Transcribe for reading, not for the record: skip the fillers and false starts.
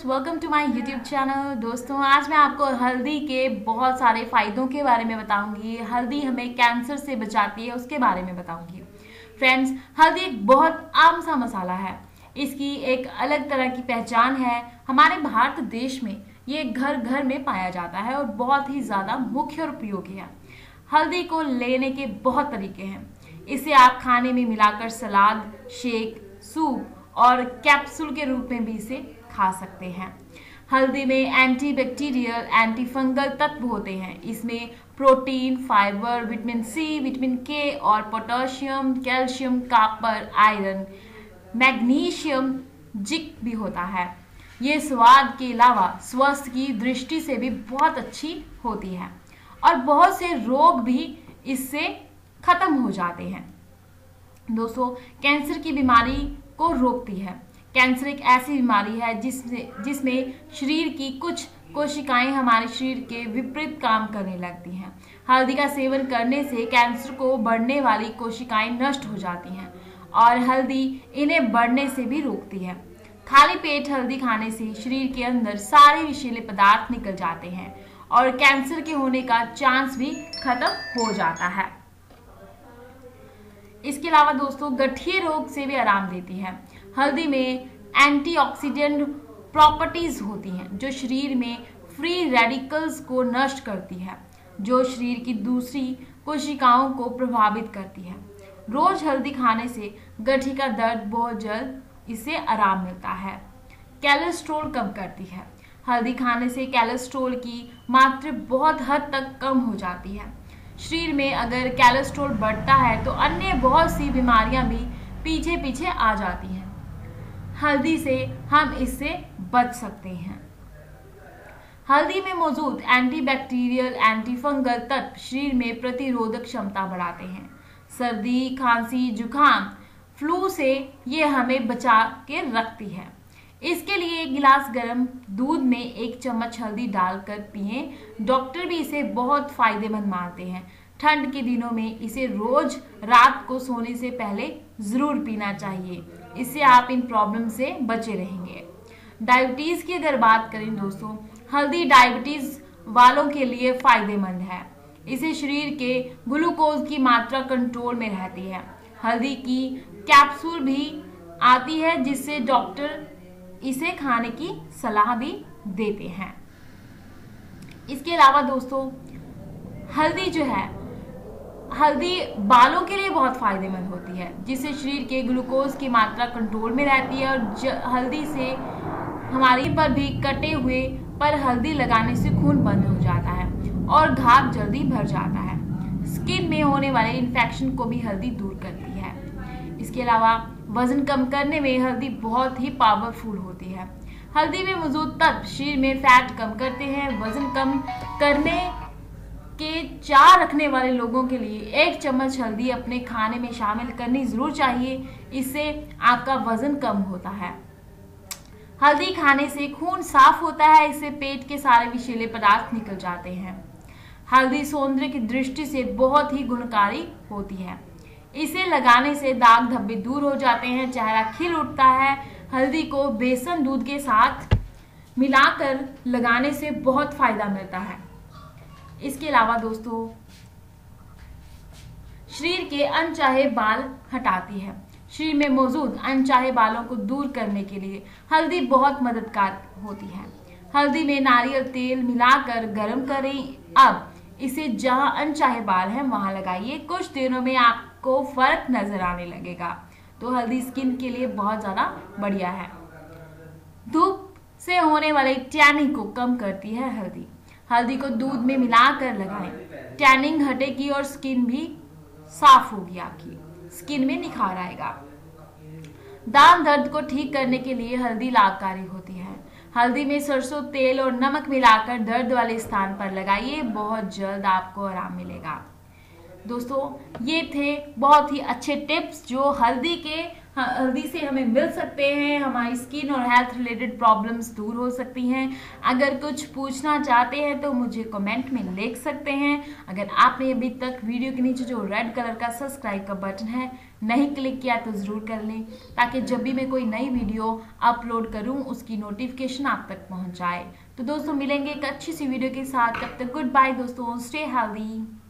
Welcome to my YouTube channel. दोस्तों आज मैं आपको हल्दी के बहुत सारे फ़ायदों के बारे में बताऊंगी। हल्दी हमें कैंसर से बचाती है उसके बारे में बताऊंगी। फ्रेंड्स, हल्दी एक बहुत आम सा मसाला है। इसकी एक अलग तरह की पहचान है। हमारे भारत देश में ये घर घर में पाया जाता है और बहुत ही ज़्यादा मुख्य और उपयोगी है। हल्दी को लेने के बहुत तरीके हैं। इसे आप खाने में मिलाकर सलाद, शेक, सूप और कैप्सूल के रूप में भी इसे खा सकते हैं। हल्दी में एंटीबैक्टीरियल, एंटी फंगल तत्व होते हैं। इसमें protein, fibre, vitamin C, vitamin K और potassium, calcium, copper, iron, magnesium, zinc भी होता है। ये स्वाद के अलावा स्वास्थ्य की दृष्टि से भी बहुत अच्छी होती है और बहुत से रोग भी इससे खत्म हो जाते हैं। दोस्तों, कैंसर की बीमारी को रोकती है। कैंसर एक ऐसी बीमारी है जिसमें शरीर की कुछ कोशिकाएं हमारे शरीर के विपरीत काम करने लगती हैं। हल्दी का सेवन करने से कैंसर को बढ़ने वाली कोशिकाएं नष्ट हो जाती हैं और हल्दी इन्हें बढ़ने से भी रोकती है। खाली पेट हल्दी खाने से शरीर के अंदर सारे विषैले पदार्थ निकल जाते हैं और कैंसर के होने का चांस भी खत्म हो जाता है। इसके अलावा दोस्तों, गठिया रोग से भी आराम देती है। हल्दी में एंटीऑक्सीडेंट प्रॉपर्टीज होती हैं जो शरीर में फ्री रेडिकल्स को नष्ट करती है, जो शरीर की दूसरी कोशिकाओं को प्रभावित करती है। रोज हल्दी खाने से गठिया का दर्द बहुत जल्द इसे आराम मिलता है। कोलेस्ट्रॉल कम करती है। हल्दी खाने से कोलेस्ट्रॉल की मात्रा बहुत हद तक कम हो जाती है। शरीर में अगर कोलेस्ट्रॉल बढ़ता है तो अन्य बहुत सी बीमारियां भी पीछे पीछे आ जाती हैं। हल्दी से हम इससे बच सकते हैं। हल्दी में मौजूद एंटीबैक्टीरियल, एंटीफंगल तत्व शरीर में प्रतिरोधक क्षमता बढ़ाते हैं। सर्दी, खांसी, जुकाम, फ्लू से ये हमें बचा के रखती है। इसके लिए एक गिलास गर्म दूध में 1 चम्मच हल्दी डालकर पिएं। डॉक्टर भी इसे बहुत फायदेमंद मानते हैं। ठंड के दिनों में इसे रोज रात को सोने से पहले जरूर पीना चाहिए। इससे आप इन प्रॉब्लम से बचे रहेंगे। डायबिटीज की अगर बात करें दोस्तों, हल्दी डायबिटीज वालों के लिए फायदेमंद है। इसे शरीर के ग्लूकोज की मात्रा कंट्रोल में रहती है। हल्दी की कैप्सूल भी आती है जिससे डॉक्टर इसे खाने की सलाह भी देते हैं। इसके अलावा दोस्तों, हल्दी जो है, हल्दी बालों के लिए बहुत फायदेमंद होती है, जिससे शरीर के ग्लूकोज की मात्रा कंट्रोल में रहती है और हल्दी से हमारे पर भी कटे हुए पर हल्दी लगाने से खून बंद हो जाता है और घाव जल्दी भर जाता है। स्किन में होने वाले इन्फेक्शन को भी हल्दी दूर करती है। इसके अलावा वजन कम करने में हल्दी बहुत ही पावरफुल होती है। हल्दी में मौजूद तत्व शरीर में फैट कम करते हैं। वजन कम करने के चाह रखने वाले लोगों के लिए 1 चम्मच हल्दी अपने खाने में शामिल करनी जरूर चाहिए। इससे आपका वजन कम होता है। हल्दी खाने से खून साफ होता है। इससे पेट के सारे विषैले पदार्थ निकल जाते हैं। हल्दी सौंदर्य की दृष्टि से बहुत ही गुणकारी होती है। इसे लगाने से दाग धब्बे दूर हो जाते हैं, चेहरा खिल उठता है। हल्दी को बेसन दूध के साथ मिलाकर लगाने से बहुत फायदा मिलता है। इसके अलावा दोस्तों, शरीर के अनचाहे बाल हटाती है। शरीर में मौजूद अनचाहे बालों को दूर करने के लिए हल्दी बहुत मददगार होती है। हल्दी में नारियल तेल मिलाकर गर्म करें। अब इसे जहां अनचाहे बाल हैं वहां लगाइए। कुछ दिनों में आपको फर्क नजर आने लगेगा। तो हल्दी स्किन के लिए बहुत ज्यादा बढ़िया है। धूप से होने वाले टैनिंग को कम करती है हल्दी। हल्दी को दूध में मिलाकर लगाएं। टैनिंग हटेगी और स्किन भी साफ होगी। आपकी स्किन में निखार आएगा। दांत दर्द को ठीक करने के लिए हल्दी लाभकारी होती है। हल्दी में सरसों तेल और नमक मिलाकर दर्द वाले स्थान पर लगाइए। बहुत जल्द आपको आराम मिलेगा। दोस्तों, ये थे बहुत ही अच्छे टिप्स जो हल्दी के हल्दी से हमें मिल सकते हैं, हमारी स्किन और हेल्थ रिलेटेड प्रॉब्लम्स दूर हो सकती हैं। अगर कुछ पूछना चाहते हैं तो मुझे कमेंट में लिख सकते हैं। अगर आपने अभी तक वीडियो के नीचे जो रेड कलर का सब्सक्राइब का बटन है नहीं क्लिक किया तो ज़रूर कर लें, ताकि जब भी मैं कोई नई वीडियो अपलोड करूं उसकी नोटिफिकेशन आप तक पहुंच जाए। तो दोस्तों मिलेंगे एक अच्छी सी वीडियो के साथ, तब तक गुड बाय दोस्तों, स्टे हेल्दी।